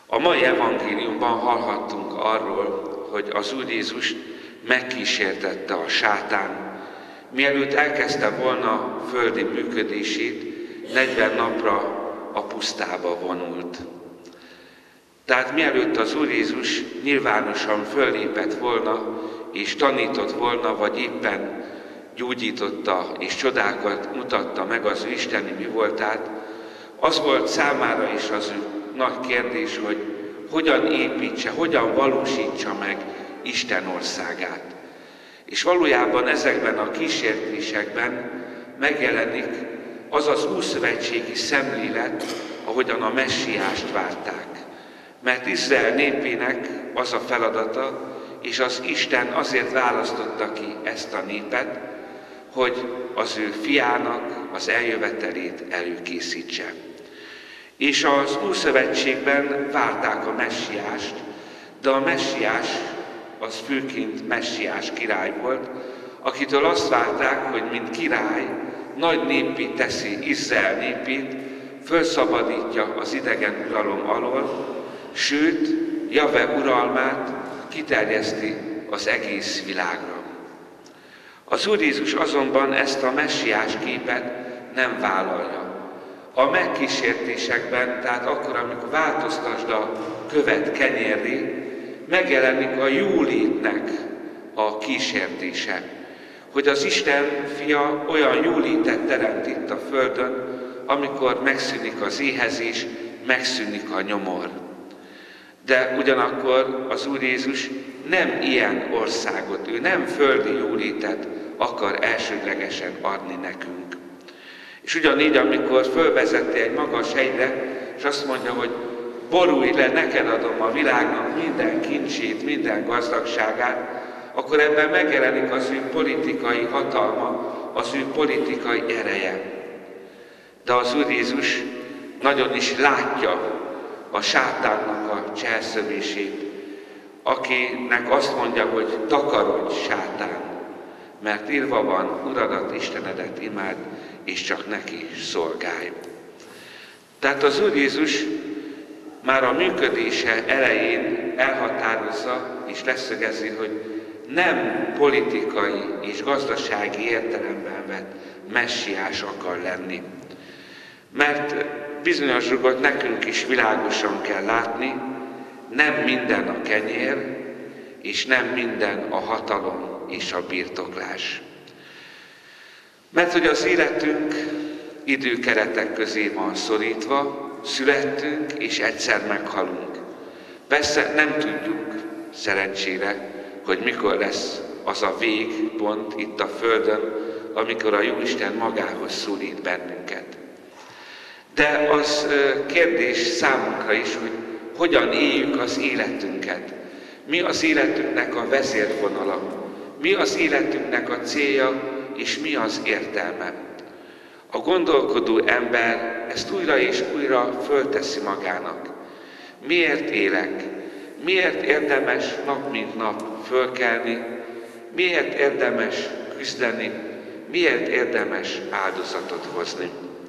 A mai evangéliumban hallhattunk arról, hogy az Úr Jézus megkísértette a sátán, mielőtt elkezdte volna földi működését, 40 napra a pusztába vonult. Tehát mielőtt az Úr Jézus nyilvánosan föllépett volna, és tanított volna, vagy éppen gyógyította és csodákat mutatta meg az ő isteni mi voltát, az volt számára is az ő nagy kérdés, hogy hogyan építse, hogyan valósítsa meg Isten országát. És valójában ezekben a kísértésekben megjelenik az az ószövetségi szemlélet, ahogyan a messiást várták. Mert Izrael népének az a feladata, és az Isten azért választotta ki ezt a népet, hogy az ő fiának az eljövetelét előkészítse. És az Ószövetségben várták a messiást, de a messiás az főként messiás király volt, akitől azt várták, hogy mint király nagy néppé teszi Izrael népét, felszabadítja az idegen uralom alól, sőt, Jahve uralmát kiterjeszti az egész világra. Az Úr Jézus azonban ezt a messiás képet nem vállalja. A megkísértésekben, tehát akkor, amikor változtasd a követ kenyérré, megjelenik a jólétnek a kísértése. Hogy az Isten fia olyan jólétet teremt itt a földön, amikor megszűnik az éhezés, megszűnik a nyomor. De ugyanakkor az Úr Jézus nem ilyen országot, ő nem földi jólétet akar elsődlegesen adni nekünk. És ugyanígy, amikor fölvezeti egy magas hegyre, és azt mondja, hogy borulj le, neked adom a világnak minden kincsét, minden gazdagságát, akkor ebben megjelenik az ő politikai hatalma, az ő politikai ereje. De az Úr Jézus nagyon is látja a sátánnak a cselszövését, akinek azt mondja, hogy takarodj, sátán, mert írva van, Uradat, Istenedet imád, és csak neki szolgálj. Tehát az Úr Jézus már a működése elején elhatározza és leszögezi, hogy nem politikai és gazdasági értelemben vett messiás akar lenni. Mert bizonyos dolgot nekünk is világosan kell látni, nem minden a kenyér, és nem minden a hatalom és a birtoklás. Mert hogy az életünk időkeretek közé van szorítva, születtünk és egyszer meghalunk. Persze nem tudjuk, szerencsére, hogy mikor lesz az a végpont itt a Földön, amikor a Jóisten magához szólít bennünket. De az kérdés számunkra is, hogy hogyan éljük az életünket. Mi az életünknek a vezérfonala, mi az életünknek a célja, és mi az értelme. A gondolkodó ember ezt újra és újra fölteszi magának. Miért élek? Miért érdemes nap mint nap fölkelni? Miért érdemes küzdeni? Miért érdemes áldozatot hozni?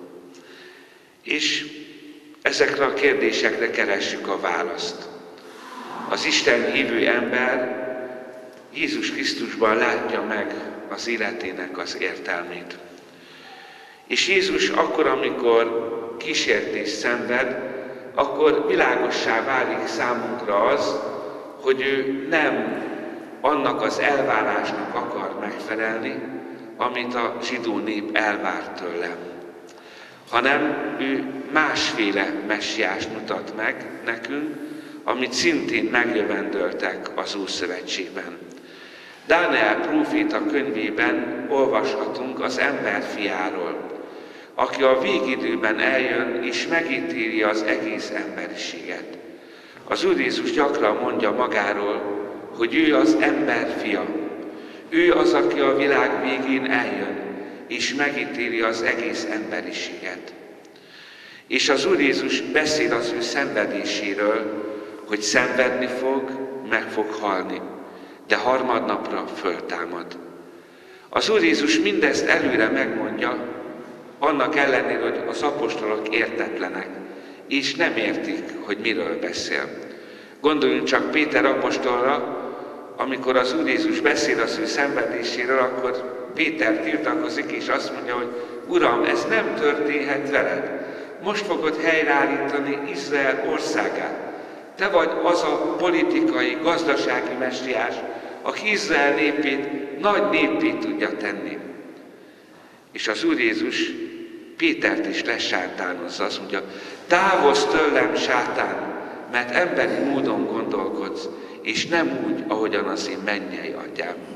És ezekre a kérdésekre keressük a választ. Az Isten hívő ember Jézus Krisztusban látja meg az életének az értelmét. És Jézus akkor, amikor kísértést szenved, akkor világossá válik számunkra az, hogy ő nem annak az elvárásnak akar megfelelni, amit a zsidó nép elvárt tőle, hanem ő másféle messiást mutat meg nekünk, amit szintén megjövendöltek az Ószövetségben. Dániel próféta könyvében olvashatunk az emberfiáról, aki a végidőben eljön és megítéli az egész emberiséget. Az Úr Jézus gyakran mondja magáról, hogy ő az emberfia. Ő az, aki a világ végén eljön és megítéli az egész emberiséget. És az Úr Jézus beszél az ő szenvedéséről, hogy szenvedni fog, meg fog halni, de harmadnapra föltámad. Az Úr Jézus mindezt előre megmondja, annak ellenére, hogy az apostolok értetlenek, és nem értik, hogy miről beszél. Gondoljunk csak Péter apostolra, amikor az Úr Jézus beszél az ő szenvedéséről, akkor Péter tiltakozik, és azt mondja, hogy Uram, ez nem történhet veled. Most fogod helyreállítani Izrael országát. Te vagy az a politikai, gazdasági messiás, aki Izrael népét nagy néppé tudja tenni. És az Úr Jézus Pétert is lesátánozza, azt mondja, távozz tőlem, sátán, mert emberi módon gondolkodsz, és nem úgy, ahogyan az én mennyei atyám.